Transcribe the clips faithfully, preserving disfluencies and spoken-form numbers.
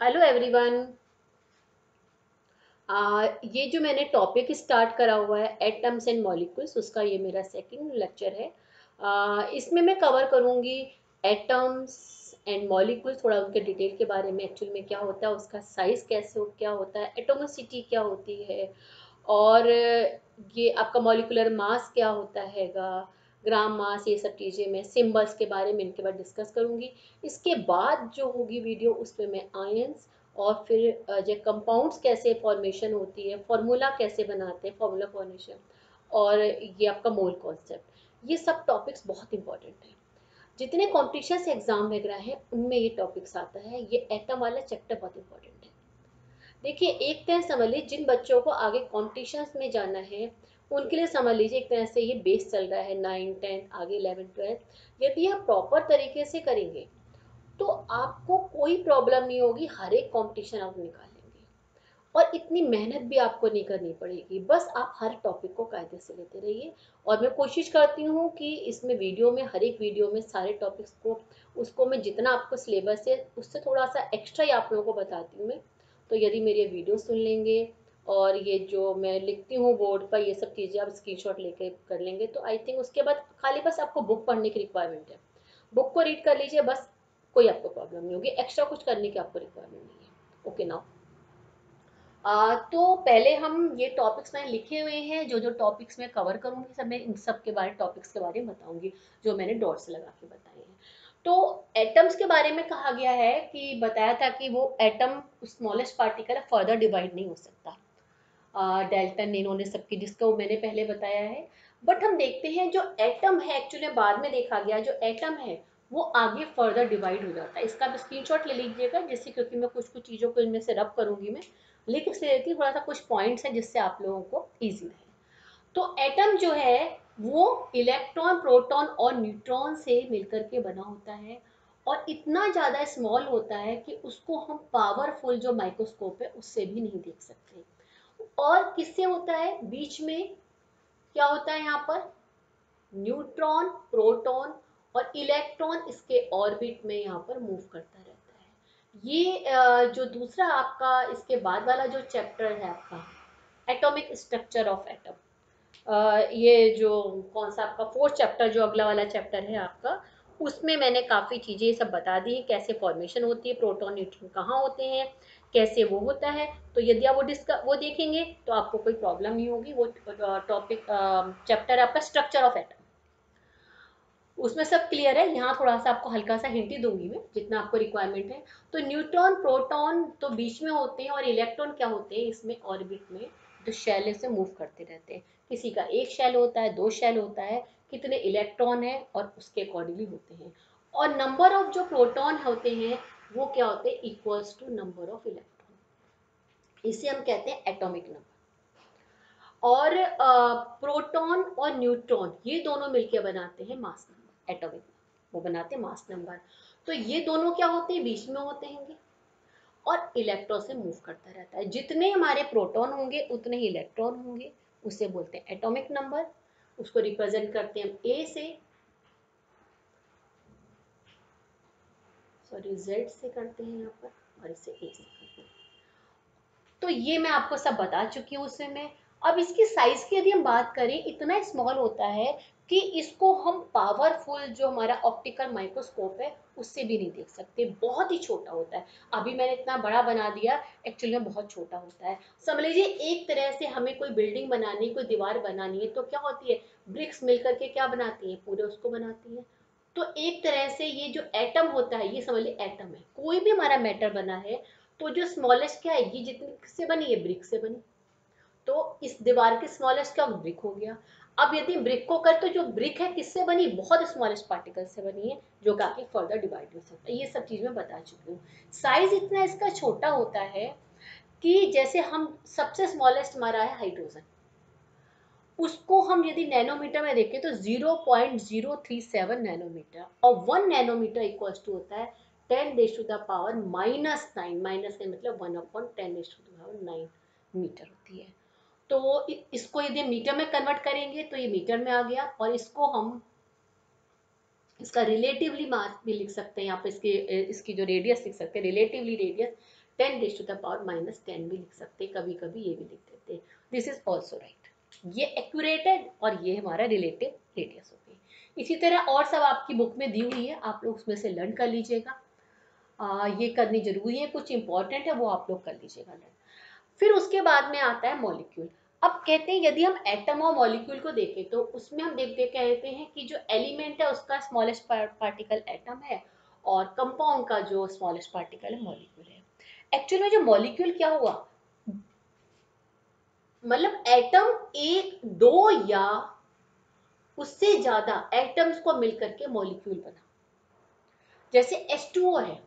Hello everyone. आ, ये जो मैंने टॉपिक स्टार्ट करा हुआ है एटम्स एंड मॉलिक्यूल्स, उसका ये मेरा सेकंड लेक्चर है। आ, इसमें मैं कवर करूँगी एटम्स एंड मॉलिक्यूल्स, थोड़ा उनके डिटेल के बारे में, एक्चुअल में क्या होता है, उसका साइज कैसे हो, क्या होता है, एटोमिसिटी क्या होती है, और ये आपका मॉलिक्यूलर मास क्या होता हैगा, ग्राम मास, ये सब चीज़ें मैं सिंबल्स के बारे में इनके बाद डिस्कस करूँगी। इसके बाद जो होगी वीडियो, उसमें मैं आयंस और फिर अ, जो कंपाउंड्स कैसे फॉर्मेशन होती है, फार्मूला कैसे बनाते हैं, फार्मूला फॉर्मेशन, और ये आपका मोल कॉन्सेप्ट, ये सब टॉपिक्स बहुत इंपॉर्टेंट हैं। जितने कॉम्पिटिशन एग्जाम वगैरह हैं उनमें ये टॉपिक्स आता है। ये एटम वाला चैप्टर बहुत इंपॉर्टेंट है। देखिए, एक तरह समझ लीजिए जिन बच्चों को आगे कॉम्पिटिशन्स में जाना है उनके लिए समझ लीजिए एक तरह से ये बेस चल रहा है, नाइन टेंथ आगे इलेवन ट्वेल्थ। यदि आप प्रॉपर तरीके से करेंगे तो आपको कोई प्रॉब्लम नहीं होगी, हर एक कॉम्पिटिशन आप निकाल लेंगे और इतनी मेहनत भी आपको नहीं करनी पड़ेगी। बस आप हर टॉपिक को कायदे से लेते रहिए। और मैं कोशिश करती हूँ कि इसमें वीडियो में, हर एक वीडियो में सारे टॉपिक्स को, उसको मैं जितना आपको सिलेबस है उससे थोड़ा सा एक्स्ट्रा ही आप लोगों को बताती हूँ मैं। तो यदि मेरी ये वीडियो सुन लेंगे और ये जो मैं लिखती हूँ बोर्ड पर, ये सब चीज़ें आप स्क्रीनशॉट लेके कर लेंगे तो आई थिंक उसके बाद खाली बस आपको बुक पढ़ने की रिक्वायरमेंट है। बुक को रीड कर लीजिए बस, कोई आपको प्रॉब्लम नहीं होगी, एक्स्ट्रा कुछ करने की आपको रिक्वायरमेंट नहीं है। ओके नाउ, आ, तो पहले हम ये टॉपिक्स मैंने लिखे हुए हैं, जो जो टॉपिक्स मैं कवर करूंगी सब मैं इन सब के बारे टॉपिक्स के बारे में बताऊंगी, जो मैंने डॉट्स लगा के बताए हैं। तो एटम्स के बारे में कहा गया है कि बताया था कि वो एटम स्मॉलेस्ट पार्टिकल है, फर्दर डिवाइड नहीं हो सकता। डेल्टन ने, इन्होंने सबकी, जिसका वो मैंने पहले बताया है। बट हम देखते हैं जो एटम है, एक्चुअली बाद में देखा गया जो एटम है वो आगे फर्दर डिवाइड हो जाता है। इसका भी स्क्रीनशॉट ले लीजिएगा, जिससे, क्योंकि मैं कुछ कुछ चीज़ों को इनमें से रब करूंगी, मैं लिख से लेती हूँ थोड़ा सा, कुछ पॉइंट्स हैं जिससे आप लोगों को ईजी रहे। तो एटम जो है वो इलेक्ट्रॉन, प्रोटॉन और न्यूट्रॉन से मिलकर के बना होता है और इतना ज़्यादा स्मॉल होता है कि उसको हम पावरफुल जो माइक्रोस्कोप है उससे भी नहीं देख सकते। और किससे होता है, बीच में क्या होता है यहाँ पर, न्यूट्रॉन, प्रोटॉन और इलेक्ट्रॉन इसके ऑर्बिट में यहाँ पर मूव करता रहता है। ये अ, जो दूसरा आपका इसके बाद वाला जो चैप्टर है आपका एटॉमिक स्ट्रक्चर ऑफ एटम, अ, ये जो कौन सा आपका फोर्थ चैप्टर, जो अगला वाला चैप्टर है आपका, उसमें मैंने काफ़ी चीज़ें सब बता दी, कैसे फॉर्मेशन होती है, प्रोटॉन न्यूट्रॉन कहाँ होते हैं, कैसे वो होता है। तो यदि आप वो डिस्क वो देखेंगे तो आपको कोई प्रॉब्लम नहीं होगी। वो टॉपिक चैप्टर आपका स्ट्रक्चर ऑफ एटम, उसमें सब क्लियर है। यहाँ थोड़ा सा आपको हल्का सा हिंट ही दूंगी मैं, जितना आपको रिक्वायरमेंट है। तो न्यूट्रॉन, प्रोटॉन तो बीच में होते हैं और इलेक्ट्रॉन क्या होते हैं इसमें ऑर्बिट में, जो शेल से मूव करते रहते हैं। किसी का एक शेल होता है, दो शेल होता है, कितने इलेक्ट्रॉन है और उसके अकॉर्डिंगली होते हैं। और नंबर ऑफ जो प्रोटॉन होते हैं वो क्या होते हैं, equals to number of electron. इसे हम कहते हैं एटॉमिक नंबर। और प्रोटॉन और न्यूट्रॉन ये दोनों मिलकर बनाते हैं मास नंबर, एटॉमिक, वो बनाते हैं मास नंबर। तो ये दोनों क्या होते हैं, बीच में होते हैं और इलेक्ट्रॉन से मूव करता रहता है। जितने हमारे प्रोटॉन होंगे उतने ही इलेक्ट्रॉन होंगे, उसे बोलते हैं एटॉमिक नंबर। उसको रिप्रेजेंट करते हैं हम ए से, सॉरी जेड से करते हैं यहाँ पर, और इसे ए से करते हैं। तो ये मैं आपको सब बता चुकी हूँ उसमें मैं। अब इसकी साइज की यदि हम बात करें, इतना स्मॉल होता है कि इसको हम पावरफुल जो हमारा ऑप्टिकल माइक्रोस्कोप है उससे भी नहीं देख सकते, बहुत ही छोटा होता है। अभी मैंने इतना बड़ा बना दिया, एक्चुअली में बहुत छोटा होता है। समझ लीजिए एक तरह से हमें कोई बिल्डिंग बनानी, कोई दीवार बनानी है तो क्या होती है, ब्रिक्स मिलकर के क्या बनाती है, पूरे उसको बनाती है। तो एक तरह से ये जो एटम होता है, ये समझ लीजिए एटम है, कोई भी हमारा मैटर बना है तो जो स्मॉलेस्ट क्या है, ये जितनी से बनी है, ब्रिक से बनी। तो इस दीवार की स्मॉलेस्ट क्या, ब्रिक हो गया। अब यदि ब्रिक को कर, तो जो ब्रिक है किससे बनी, बहुत स्मॉलेस्ट पार्टिकल से बनी है, जो काफी फर्दर डिवाइड हो सकता है। ये सब चीज मैं बता चुकी हूँ। साइज इतना इसका छोटा होता है कि जैसे हम सबसे स्मॉलेस्ट हमारा है हाइड्रोजन, उसको हम यदि नैनोमीटर में देखें तो zero point zero three seven nanometre, और वन नैनोमीटर इक्वल्स टू होता है ten raise to the power minus nine, minus nine मतलब one upon ten raise to the power nine metre होती है। तो इसको यदि मीटर में कन्वर्ट करेंगे तो ये मीटर में आ गया, और इसको हम इसका रिलेटिवली मास भी लिख सकते हैं यहाँ पे, इसके इसकी जो रेडियस लिख सकते हैं, relatively radius ten raise to the power minus ten भी लिख सकते, कभी कभी ये भी लिख देते, दिस इज ऑल्सो राइट। ये एक्यूरेट है और ये हमारा रिलेटिव रेडियस हो गई। इसी तरह और सब आपकी बुक में दी हुई है, आप लोग उसमें से लर्न कर लीजिएगा। आ, ये करनी जरूरी है, कुछ इंपॉर्टेंट है वो आप लोग कर लीजिएगा लर्न। फिर उसके बाद में आता है मॉलिक्यूल। अब कहते हैं यदि हम एटम और मॉलिक्यूल को देखें तो उसमें हम देख देख कहते हैं कि जो एलिमेंट है उसका स्मॉलेस्ट पार्टिकल एटम है और कंपाउंड का जो स्मॉलेस्ट पार्टिकल है मॉलिक्यूल है। एक्चुअल में जो मॉलिक्यूल क्या हुआ, मतलब एटम एक दो या उससे ज्यादा एटम्स को मिलकर के मॉलिक्यूल बना। जैसे एच टू ओ है,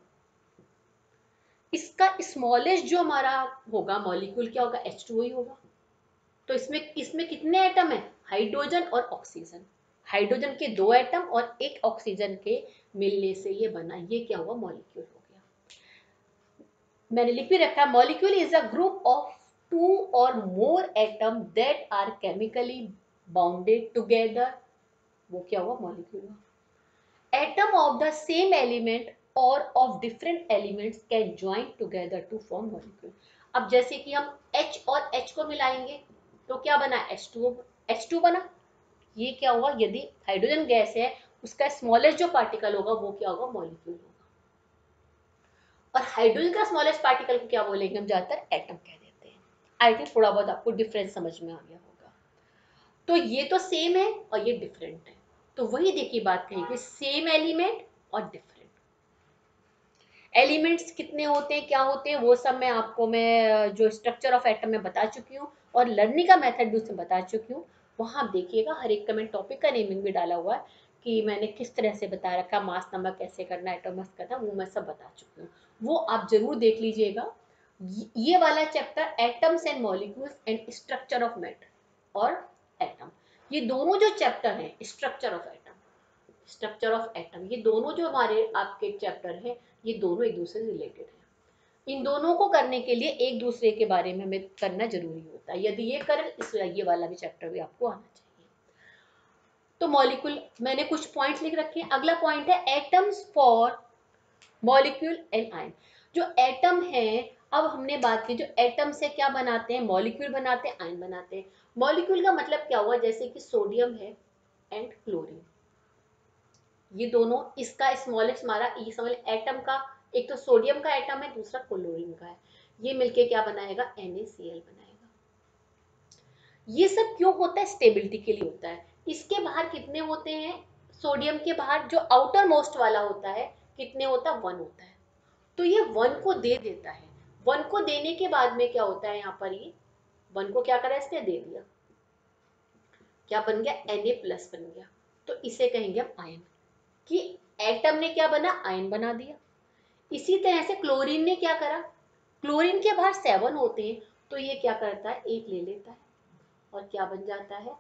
इसका स्मॉलेस्ट जो हमारा होगा मॉलिक्यूल क्या होगा, एच टू ओ ही होगा। तो इसमें इसमें कितने एटम है, हाइड्रोजन और ऑक्सीजन। हाइड्रोजन के दो एटम और एक ऑक्सीजन के मिलने से ये बना, ये क्या हुआ, मॉलिक्यूल हो गया। मैंने लिख भी रखा है, molecule is a group of two और more atom that are chemically bounded together, वो क्या हुआ, मॉलिक्यूल हुआ। Atom of the same element और of different elements can join together to form molecule. अब जैसे कि हम H और H को मिलाएंगे तो क्या बना, H two O, H two बना। ये क्या हुआ, यदि हाइड्रोजन गैस है उसका स्मॉलेस्ट जो पार्टिकल होगा वो क्या होगा, मॉलिक्यूल होगा। और हाइड्रोजन का स्मॉलेस्ट पार्टिकल को क्या बोलेंगे हम, ज्यादातर एटम कह देते हैं। आई थिंक थोड़ा बहुत आपको डिफरेंस समझ में आ गया होगा। तो ये तो सेम है और ये डिफरेंट है, तो वही देखिए बात कहेंगे, सेम एलिमेंट और डिफरेंट एलिमेंट्स कितने होते हैं, क्या होते हैं, वो सब मैं आपको मैं जो स्ट्रक्चर ऑफ एटम में बता चुकी हूँ और लर्निंग का मेथड भी उसमें बता चुकी हूँ। वहाँ आप देखिएगा हर एक कमेंट टॉपिक का नेमिंग भी डाला हुआ है कि मैंने किस तरह से बता रखा, मास नंबर कैसे करना, एटॉमिक करना, वो मैं सब बता चुकी हूँ, वो आप जरूर देख लीजिएगा। ये वाला chapter atoms and molecules and structure of matter और एटम, ये दोनों जो चैप्टर हैं, structure of atom, structure of atom, ये दोनों जो हमारे आपके चैप्टर हैं ये दोनों एक दूसरे से रिलेटेड है। इन दोनों को करने के लिए एक दूसरे के बारे में हमें करना जरूरी होता है, यदि ये करें इस ये वाला भी चैप्टर भी आपको आना चाहिए। तो मॉलिक्यूल मैंने कुछ पॉइंट्स लिख रखे हैं। अगला पॉइंट है atoms for molecule and ion. जो एटम है, अब हमने बात की जो एटम से क्या बनाते हैं, मॉलिक्यूल बनाते हैं, आयन बनाते हैं। मॉलिक्यूल का मतलब क्या हुआ, जैसे कि सोडियम है एंड क्लोरीन, ये दोनों, इसका स्मॉलेस्ट हमारा ये समझ एटम का, एक तो सोडियम का एटम है, दूसरा क्लोरीन का है, ये मिलके क्या बनाएगा, एन ए सी एल बनाएगा। ये सब क्यों होता है, स्टेबिलिटी के लिए होता है। इसके बाहर कितने होते हैं, सोडियम के बाहर जो आउटर मोस्ट वाला होता है कितने होता है, वन होता है। तो ये वन को दे देता है, वन को देने के बाद में क्या होता है, यहाँ पर ये वन को क्या करा, इसने दे दिया, क्या बन गया, एन ए प्लस बन गया। तो इसे कहेंगे हम आयन, कि एटम ने क्या बना, आयन बना दिया। इसी तरह से क्लोरीन ने क्या करा, क्लोरीन के बाहर सेवन होते हैं तो ये क्या करता है, एक ले लेता है और क्या बन जाता है,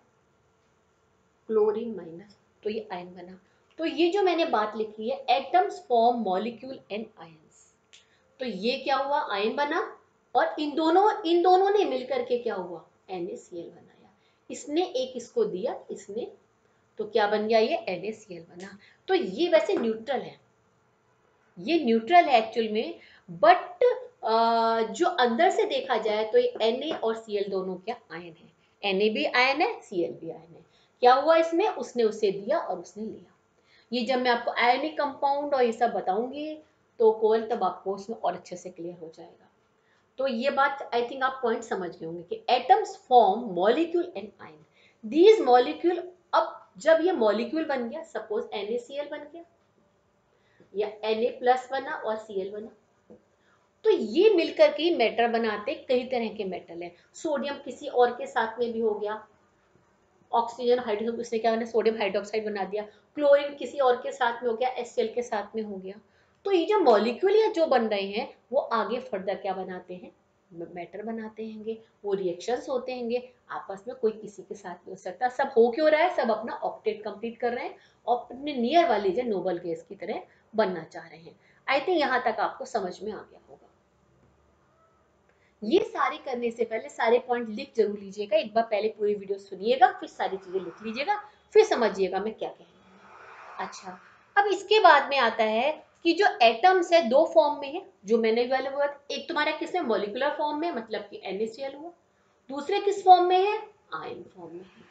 क्लोरीन माइनस, तो ये आयन बना। तो ये जो मैंने बात लिखी है, atoms form molecule and ions, तो ये क्या हुआ, आयन बना और इन दोनों इन दोनों ने मिलकर के क्या हुआ, एन ए सी एल बनाया। इसने एक इसको दिया, इसने, तो क्या बन गया, ये एन ए सी एल बना। तो ये वैसे न्यूट्रल है, ये न्यूट्रल है एक्चुअल में, बट जो अंदर से देखा जाए तो ये Na और Cl दोनों क्या आयन है, Na भी आयन है, Cl भी आयन है। क्या हुआ इसमें, उसने उसे दिया और उसने लिया। ये जब मैं आपको आयनिक कंपाउंड और ये सब बताऊंगी तो कोल तब आपको उसमें और अच्छे से क्लियर हो जाएगा। तो ये बात आई थिंक आप पॉइंट समझ गए होंगे कि atoms form molecule and ion, these molecule. अब जब ये मॉलिक्यूल बन गया, सपोज NaCl बन गया या Na प्लस बना और Cl बना, तो ये मिलकर के मेटल बनाते, कई तरह के मेटल है। सोडियम किसी और के साथ में भी हो गया, ऑक्सीजन हाइड्रोजन, उसने क्या बना, सोडियम हाइड्रोक्साइड बना दिया। क्लोरीन किसी और के साथ में हो गया, एचसीएल के साथ में हो गया। तो ये जो मॉलिक्यूल या जो बन रहे हैं वो आगे फर्दर क्या बनाते हैं, मैटर बनाते हैंगे, वो रिएक्शंस होते हैंगे आपस में, कोई किसी के साथ में हो सकता है। सब हो क्यों रहा है, सब अपना ऑक्टेट कंप्लीट कर रहे हैं और अपने नियर वाली जो नोबल गैस की तरह बनना चाह रहे हैं। आई थिंक यहाँ तक आपको समझ में आ गया होगा। ये सारे करने से पहले सारे पॉइंट लिख जरूर लीजिएगा, एक बार पहले पूरी वीडियो सुनिएगा, फिर सारी चीजें लिख लीजिएगा, फिर समझिएगा मैं क्या कह रही हूँ। अच्छा, अब इसके बाद में आता है कि जो एटम्स है दो फॉर्म में है, जो मैंने वाले हुआ एक तुम्हारा किसमें मॉलिक्यूलर फॉर्म में, मतलब कि NaCl हुआ, दूसरे किस फॉर्म में है, आयन फॉर्म में है,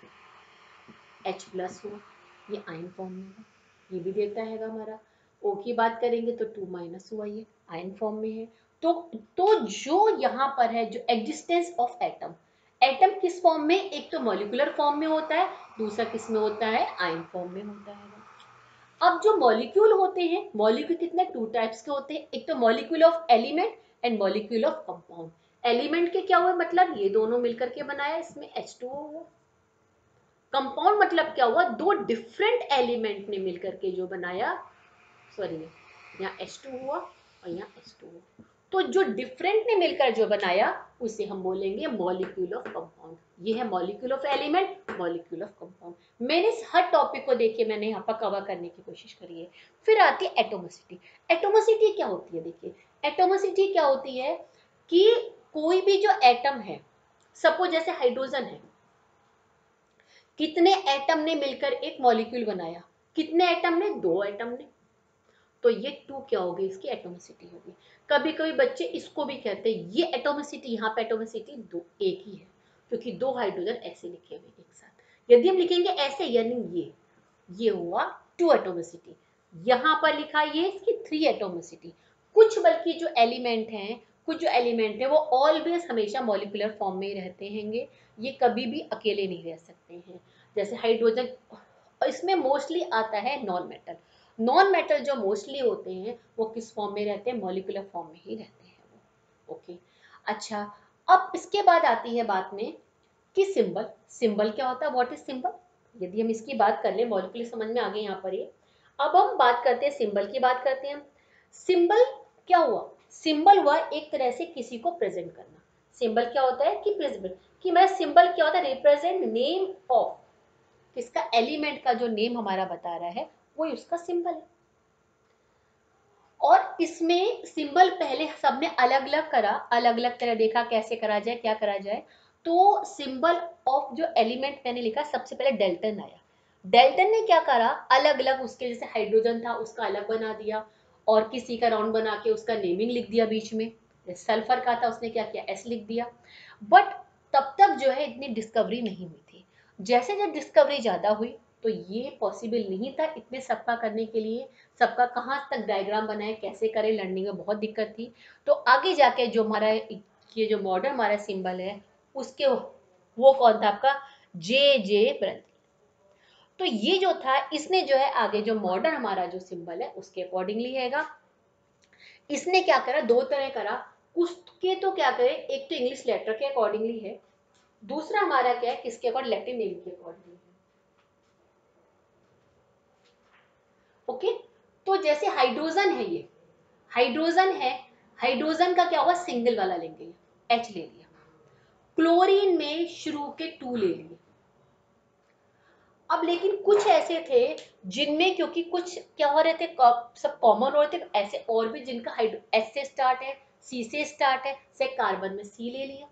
H प्लस हुआ, ये आयन फॉर्म में है, ये भी देता है हमारा। O की बात करेंगे तो टू माइनस हुआ, ये आयन फॉर्म में है। तो तो जो यहाँ पर है जो एग्जिस्टेंस ऑफ एटम, एटम किस फॉर्म में, एक तो मॉलिक्यूलर फॉर्म में होता है, दूसरा किस में होता है, आयन फॉर्म में होता है। अब जो मॉलिक्यूल होते हैं, मॉलिक्यूल कितने टू टाइप्स के होते हैं, एक तो molecule of element and molecule of compound. Element के क्या हुए, मतलब ये दोनों मिलकर के बनाया, इसमें एच टू ओ हुआ। कंपाउंड मतलब क्या हुआ, दो डिफरेंट एलिमेंट ने मिलकर के जो बनाया, सॉरी यहाँ एच टू हुआ और यहाँ एच टू हुआ, तो जो डिफरेंट ने मिलकर जो बनाया उसे हम बोलेंगे मॉलिक्यूल ऑफ कंपाउंड। ये है molecule of element, molecule of compound. मैंने इस हर टॉपिक को देखिए मैंने यहाँ पर कवर करने की कोशिश करी है। फिर आती है एटोमिसिटी। एटोमिसिटी क्या होती है, देखिए एटोमिसिटी क्या होती है कि कोई भी जो एटम है, सपोज जैसे हाइड्रोजन है, कितने एटम ने मिलकर एक मॉलिक्यूल बनाया, कितने एटम ने, दो एटम ने, तो ये टू क्या होगी, इसकी एटोमिसिटी होगी। कभी कभी बच्चे इसको भी कहते हैं, ये एटोमिसिटी, यहाँ पे एटोमिसिटी दो एक ही है, क्योंकि दो हाइड्रोजन ऐसे लिखे हुए एक साथ। यदि हम लिखेंगे ऐसे, यानी ये ये हुआ टू एटोमिसिटी, यहाँ पर लिखा ये इसकी थ्री एटोमिसिटी। कुछ बल्कि जो एलिमेंट हैं, कुछ जो एलिमेंट है वो ऑलवेज हमेशा मॉलिक्यूलर फॉर्म में ही रहते हैंगे, ये कभी भी अकेले नहीं रह सकते हैं। जैसे हाइड्रोजन, इसमें मोस्टली आता है नॉन मेटल। नॉन मेटल जो मोस्टली होते हैं वो किस फॉर्म में रहते हैं, मॉलिक्यूलर फॉर्म में ही रहते हैं वो। ओके, अच्छा अब इसके बाद आती है बात में कि सिंबल। सिंबल क्या होता है, व्हाट इज सिंबल। यदि हम इसकी बात कर ले, मॉलिक्यूलर समझ में आ गए यहाँ पर ये। अब हम बात करते हैं सिंबल की, बात करते हैं। सिंबल क्या हुआ, सिंबल हुआ एक तरह से किसी को प्रेजेंट करना। सिंबल क्या होता है कि प्रेजेंट, कि मेरा सिंबल क्या होता है, रिप्रेजेंट नेम ऑफ, किसका, एलिमेंट का जो नेम हमारा बता रहा है वो उसका सिंबल है। और इसमें सिंबल पहले सबने अलग अलग करा, अलग अलग तरह देखा कैसे करा जाए, क्या करा जाए। तो सिंबल ऑफ जो एलिमेंट मैंने लिखा, सबसे पहले डेल्टन आया। डेल्टन ने क्या करा, अलग अलग उसके, जैसे हाइड्रोजन था उसका अलग बना दिया, और किसी का राउंड बना के उसका नेमिंग लिख दिया बीच में। सल्फर का था, उसने क्या किया, एस लिख दिया। बट तब तक जो है इतनी डिस्कवरी नहीं हुई थी। जैसे जब डिस्कवरी ज्यादा हुई तो ये पॉसिबल नहीं था इतने सबका करने के लिए, सबका कहाँ तक डायग्राम बनाए, कैसे करें, लर्निंग में बहुत दिक्कत थी। तो आगे जाके जो हमारा ये जो मॉडर्न हमारा सिंबल है, उसके वो कौन था आपका, जे जे ब्रंती। तो ये जो था, इसने जो है आगे जो मॉडर्न हमारा जो सिंबल है उसके अकॉर्डिंगली हैगा। इसने क्या करा, दो तरह करा। उसके तो क्या करे, एक तो इंग्लिश लेटर के अकॉर्डिंगली है, दूसरा हमारा क्या है, किसके अकॉर्डिंग, लैटिन नेम के अकॉर्डिंगली है। ओके, तो जैसे हाइड्रोजन है, ये हाइड्रोजन है, हाइड्रोजन का क्या हुआ, सिंगल वाला लेंगे, एच ले लिया। क्लोरीन में शुरू के टू ले लिए। अब लेकिन कुछ ऐसे थे जिनमें, क्योंकि कुछ क्या हो रहे थे, सब कॉमन हो रहे थे, ऐसे और भी जिनका हाइड्रो एस से स्टार्ट है, सी से स्टार्ट है, से कार्बन में सी ले लिया।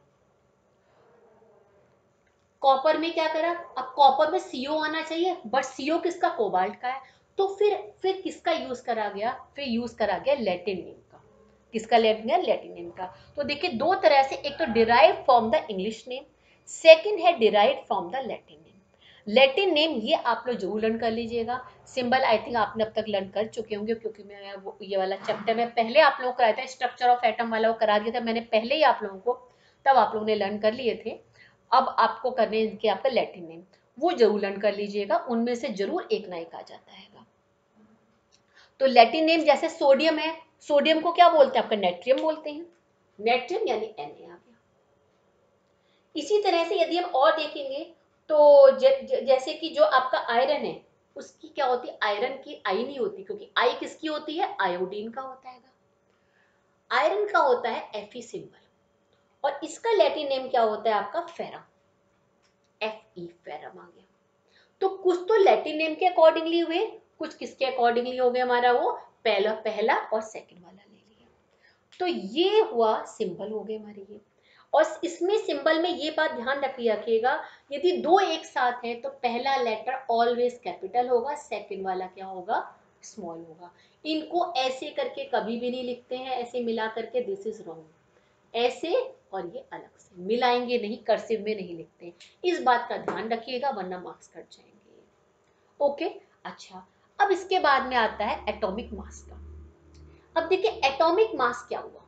कॉपर में क्या करा, अब कॉपर में सीओ आना चाहिए, बट सीओ किसका, कोबाल्ट का है। तो फिर फिर किसका यूज करा गया, फिर यूज करा गया लैटिन नेम का। किसका, लैटिन लैटिन नेम का। तो देखिए दो तरह से, एक तो derive from the English name, second है derive from the Latin name. Latin name ये आप लोग जरूर लर्न कर लीजिएगा। सिंबल आई थिंक आपने अब तक लर्न कर चुके होंगे, क्योंकि मैं वो ये वाला चैप्टर में पहले आप लोगों को कराया था, स्ट्रक्चर ऑफ एटम वाला वो करा दिया था मैंने पहले ही आप लोगों को, तब आप लोगों ने लर्न कर लिए थे। अब आपको करने के आपका लैटिन नेम, वो जरूर लर्न कर लीजिएगा, उनमें से जरूर एक ना एक आ जाता है। तो लैटिन नेम जैसे सोडियम है, सोडियम को क्या बोलते हैं, आपका नेट्रियम बोलते हैं, नेट्रियम यानी Na आ गया। इसी तरह से यदि हम और देखेंगे तो ज, ज, जैसे कि जो आपका आयरन है, उसकी क्या होती है, आयरन की आई नहीं होती, क्योंकि आई किसकी होती है, आयोडीन का होता है। आयरन का होता है Fe सिंबल, और इसका लैटिन नेम क्या होता है आपका, फेरम, Fe फेरम आ गया। तो कुछ तो लैटिन नेम के अकॉर्डिंगली हुए, कुछ किसके अकॉर्डिंगली हो गया, हमारा वो पहला पहला और सेकंड वाला ले लिया। तो ये हुआ सिंबल हो गए हमारे ये। और इसमें सिंबल में ये बात ध्यान रखिएगा, यदि दो एक साथ हैं तो पहला लेटर ऑलवेज कैपिटल होगा, सेकंड वाला क्या होगा, स्मॉल होगा। इनको ऐसे करके कभी भी नहीं लिखते हैं, ऐसे मिला करके, दिस इज रॉन्ग। ऐसे और ये अलग से मिलाएंगे नहीं, कर्सिव में नहीं लिखते। इस बात का ध्यान रखिएगा वरना मार्क्स कट जाएंगे। ओके। अच्छा, अब इसके बाद में आता है एटॉमिक मास का। अब देखिए एटॉमिक मास क्या हुआ,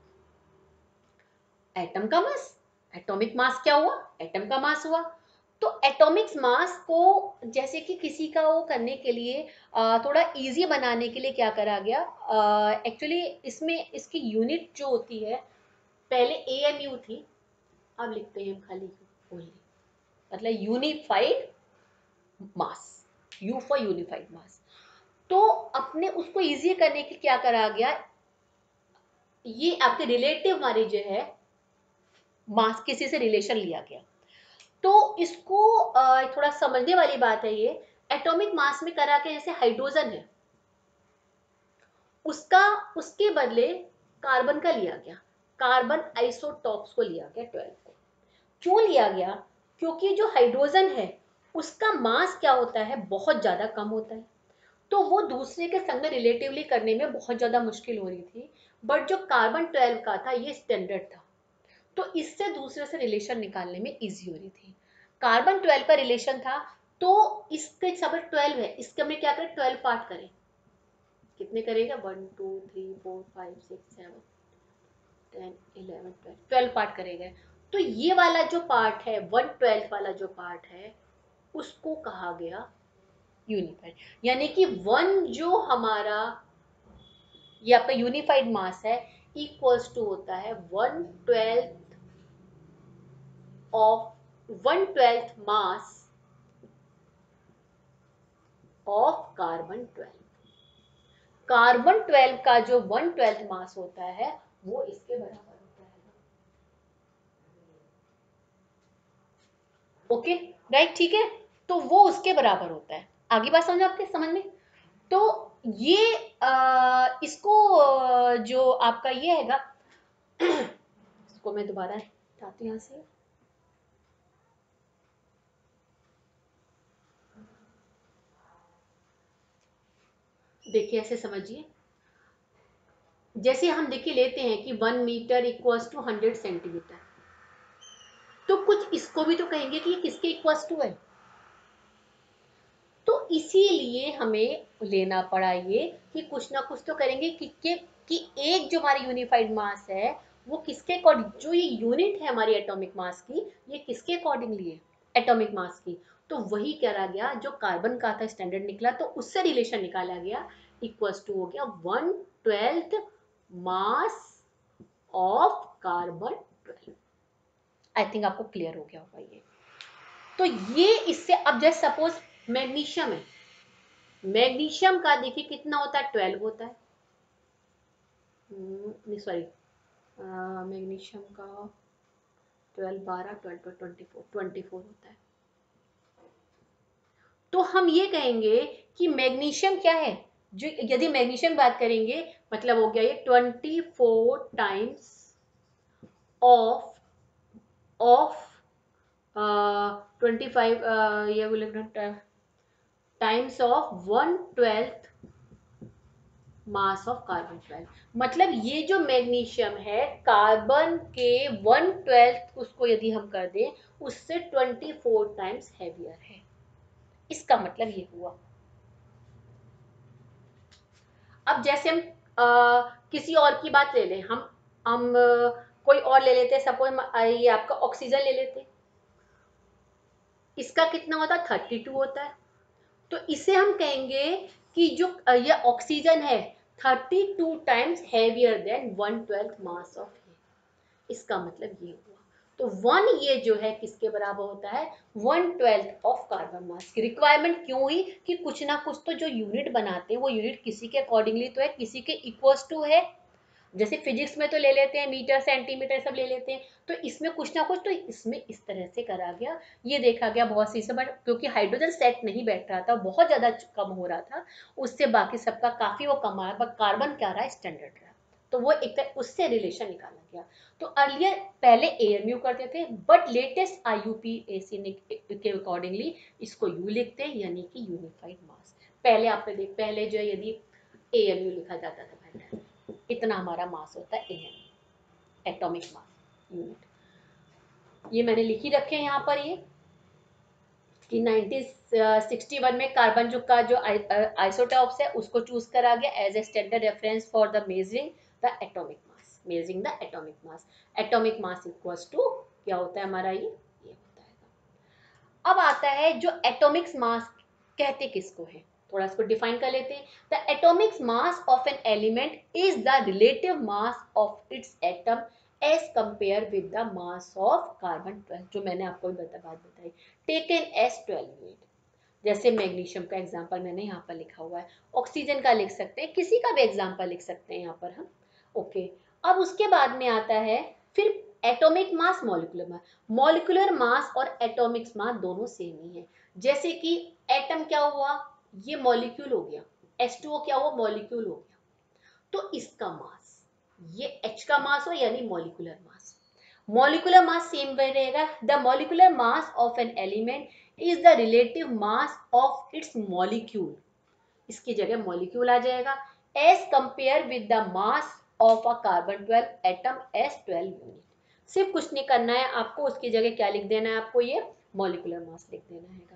एटम का मास। एटॉमिक मास क्या हुआ, एटम का मास हुआ। तो एटॉमिक मास को जैसे कि किसी का वो करने के लिए आ, थोड़ा इजी बनाने के लिए क्या करा गया, एक्चुअली इसमें इसकी यूनिट जो होती है, पहले ए एम यू थी, अब लिखते हैं खाली ओनली, मतलब unified mass, U for unified mass. तो अपने उसको इजी करने के क्या करा गया, ये आपके रिलेटिव वाले जो है मास, किसी से रिलेशन लिया गया। तो इसको अ, थोड़ा समझने वाली बात है ये। एटॉमिक मास में करा के, जैसे हाइड्रोजन है, उसका उसके बदले कार्बन का लिया गया, कार्बन आइसोटॉप्स को लिया गया ट्वेल्व को। क्यों लिया गया, क्योंकि जो हाइड्रोजन है उसका मास क्या होता है, बहुत ज्यादा कम होता है, तो वो दूसरे के संग में रिलेटिवली करने में बहुत ज्यादा मुश्किल हो रही थी। बट जो कार्बन ट्वेल्व का था ये स्टैंडर्ड था, तो इससे दूसरे से रिलेशन निकालने में इजी हो रही थी। कार्बन ट्वेल्व का रिलेशन था, तो इसके सब ट्वेल्व है, इसके में क्या करें, ट्वेल्व पार्ट करें। कितने करेगा, one two three four five six seven ten eleven twelve, twelve part करेगा। तो ये वाला जो पार्ट है, वन ट्वेल्थ वाला जो पार्ट है, उसको कहा गया यूनिफाइड। यानी कि वन जो हमारा ये आपका यूनिफाइड मास है, इक्वल्स टू होता है one twelfth of one twelfth mass of carbon twelve. Carbon twelve का जो वन ट्वेल्थ मास होता है वो इसके बराबर होता है। ओके, राइट, ठीक है। तो वो उसके बराबर होता है। आगे बात समझ आपके समझ में। तो ये आ, इसको आ, जो आपका ये हैगा इसको मैं दोबारा हटाती हूँ यहाँ से। देखिए ऐसे समझिए, जैसे हम देखिए लेते हैं कि one metre equals to hundred centimetre, तो कुछ इसको भी तो कहेंगे कि ये किसके इक्वल्स टू है। तो इसीलिए हमें लेना पड़ा ये कि कुछ ना कुछ तो करेंगे कि कि, कि एक जो हमारी यूनिफाइड मास है वो किसके अकॉर्डिंग, जो ये यूनिट है हमारी एटॉमिक मास की, ये किसके अकॉर्डिंगली है, एटॉमिक मास की। तो वही करा गया, जो कार्बन का था स्टैंडर्ड निकला, तो उससे रिलेशन निकाला गया, इक्वल्स टू हो गया one twelfth mass of carbon twelve. I think आपको क्लियर हो गया होगा ये। तो ये इससे, अब जैसे सपोज मैग्नीशियम है, मैग्नीशियम का देखिए कितना होता है, ट्वेल्व होता है, नहीं सॉरी, मैग्नीशियम का ट्वेल्व, बारह, twelve, twenty four, twenty four होता है। तो हम ये कहेंगे कि मैग्नीशियम क्या है, जो यदि मैग्नीशियम बात करेंगे, मतलब हो गया ये twenty four times of of twenty five, ये बोले times of one twelfth mass of carbon twelve. मतलब ये जो मैग्नीशियम है, कार्बन के वन ट्वेल्थ उसको यदि हम कर दें, उससे ट्वेंटी फोर टाइम्स हैवियर है। इसका मतलब ये हुआ। अब जैसे हम आ, किसी और की बात ले लें, हम हम आ, कोई और ले लेते हैं, सपोज ये आपका ऑक्सीजन ले लेते हैं, इसका कितना होता है, थर्टी टू होता है। तो इसे हम कहेंगे कि जो ये ऑक्सीजन है, thirty two times heavier than one twelfth mass of ये। इसका मतलब ये हुआ। तो वन ये जो है किसके बराबर होता है, one twelfth of carbon mass की। रिक्वायरमेंट क्यों हुई कि कुछ ना कुछ तो जो यूनिट बनाते हैं वो यूनिट किसी के अकॉर्डिंगली तो है, किसी के इक्वल्स टू है। जैसे फिजिक्स में तो ले लेते हैं मीटर सेंटीमीटर सब ले लेते हैं, तो इसमें कुछ ना कुछ तो इसमें इस तरह से करा गया। ये देखा गया बहुत सी से, बट क्योंकि हाइड्रोजन सेट नहीं बैठ रहा था, बहुत ज़्यादा कम हो रहा था, उससे बाकी सबका काफ़ी वो कम आ रहा, पर कार्बन क्या रहा, स्टैंडर्ड रहा। तो वो एक तरह उससे रिलेशन निकाला गया। तो अर्लियर पहले ए एम यू करते थे, but latest I U P A C के अकॉर्डिंगली इसको यू लिखते हैं, यानी कि यूनिफाइड मास। पहले आपने देख, पहले जो है यदि ए एम यू लिखा जाता था भाई टाइम में। इतना हमारा मास होता है A M U, atomic mass unit. ये मैंने लिखी रखे हैं यहाँ पर, ये कि नाइनटीन सिक्सटी वन में कार्बन जो का जो आइसोटॉप्स है उसको चूज करा गया as a standard reference for the measuring the atomic mass, measuring the atomic mass. Atomic mass equals to क्या होता है हमारा, ये ये होता है। अब आता है जो एटॉमिक मास कहते किसको है, थोड़ा इसको डिफाइन कर लेते हैं। The atomic mass of an element is the relative mass of its atom as compare with the mass of carbon twelve, जो मैंने आपको भी बता बात बताई, टेकन एज ट्वेल्व यूनिट। जैसे मैग्नीशियम का एग्जांपल मैंने यहाँ पर लिखा हुआ है, ऑक्सीजन का लिख सकते हैं, किसी का भी एग्जांपल लिख सकते हैं यहाँ पर हम। ओके, अब उसके बाद में आता है फिर atomic mass, molecular mass. Molecular mass और एटॉमिक मास दोनों सेम ही है। जैसे कि एटम क्या हुआ, ये मॉलिक्यूल हो गया, एच टू ओ क्या हुआ, मॉलिक्यूल हो गया, तो इसका मास, ये H का मास हो यानी molecular mass. Molecular mass same वही रहेगा, the molecular mass of an element is the relative mass of its molecule, इसकी जगह मॉलिक्यूल आ जाएगा, as compare with the mass of a carbon twelve atom as twelve unit. सिर्फ कुछ नहीं करना है आपको, उसकी जगह क्या लिख देना है आपको, ये मॉलिक्यूलर मास लिख देना है।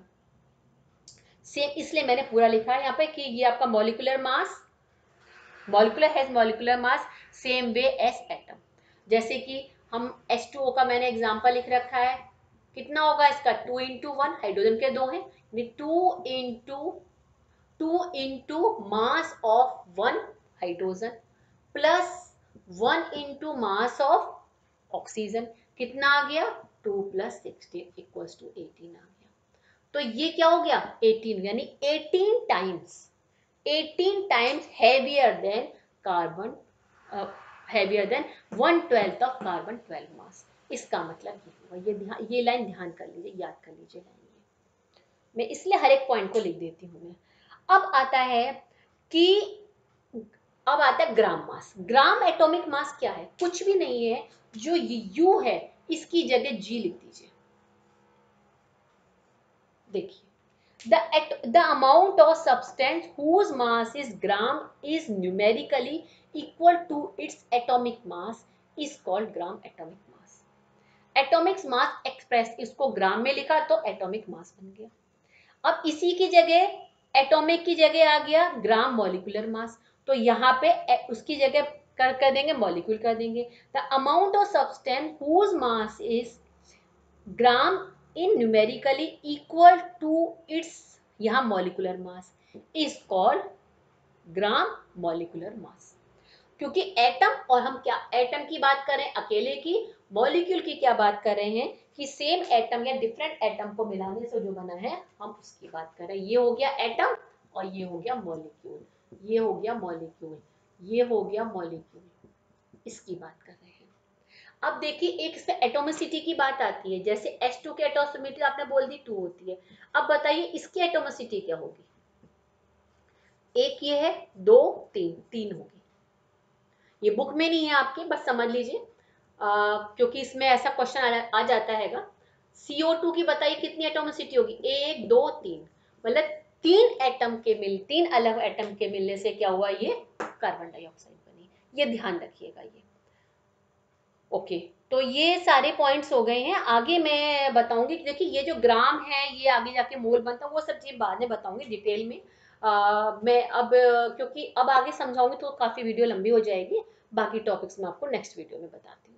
सेम इसलिए मैंने पूरा लिखा है यहाँ पे कि ये आपका molecular mass, molecular has molecular mass same way as atom. जैसे कि हम एच टू ओ का मैंने एग्जांपल लिख रखा है, कितना होगा इसका, टू इंटू वन, हाइड्रोजन के दो हैं, two into two into mass of one hydrogen plus one into mass of oxygen, कितना आ गया, two plus sixteen equals to eighteen आ गया। तो ये क्या हो गया, एटीन, यानी eighteen times, eighteen times heavier than carbon, heavier than one twelfth of carbon twelve mass. इसका मतलब ये हुआ, ये ध्यान, ये लाइन ध्यान कर लीजिए, याद कर लीजिए लाइन, मैं इसलिए हर एक पॉइंट को लिख देती हूँ मैं। अब आता है कि अब आता है ग्राम मास। ग्राम एटॉमिक मास क्या है, कुछ भी नहीं है, जो यू है इसकी जगह जी लिख दीजिए। देखिए, the at the amount of substance whose mass is gram is numerically equal to its atomic mass is called gram atomic mass। atomic mass express, इसको ग्राम में लिखा तो atomic mass बन गया। अब इसी की जगह एटॉमिक की जगह आ गया ग्राम मॉलिक्यूलर मास, तो यहाँ पे उसकी जगह कर कर देंगे मॉलिक्यूल कर देंगे। The amount of substance whose mass is gram in numerically equal to its, यहाँ molecular mass is called gram molecular mass. क्योंकि एटम और हम क्या एटम की बात करें अकेले की, मॉलिक्यूल की क्या बात कर रहे हैं कि सेम एटम या डिफरेंट एटम को मिलाने से जो बना है हम उसकी बात कर रहे हैं। ये हो गया एटम और ये हो गया मॉलिक्यूल, ये हो गया मॉलिक्यूल, ये हो गया मॉलिक्यूल, इसकी बात कर रहे हैं। अब देखिए एक इसमें एटोमिसिटी की बात आती है, जैसे एच टू की एटोमिसिटी आपने बोल दी टू होती है, अब बताइए इसकी एटोमिसिटी क्या होगी, एक ये है, दो तीन, तीन होगी। ये बुक में नहीं है आपके, बस समझ लीजिए क्योंकि इसमें ऐसा क्वेश्चन आ, आ जाता है। सी ओ टू की बताइए कितनी एटोमिसिटी होगी, एक दो तीन, मतलब तीन एटम के मिल तीन अलग एटम के मिलने से क्या हुआ, ये कार्बन डाइऑक्साइड बनी। ये ध्यान रखिएगा ये। ओके, तो ये सारे पॉइंट्स हो गए हैं। आगे मैं बताऊंगी, देखिए ये जो ग्राम है ये आगे जाके मोल बनता है, वो सब चीज बाद में बताऊंगी डिटेल में। आ, मैं अब क्योंकि अब आगे समझाऊंगी तो काफी वीडियो लंबी हो जाएगी, बाकी टॉपिक्स मैं आपको नेक्स्ट वीडियो में बताती हूँ।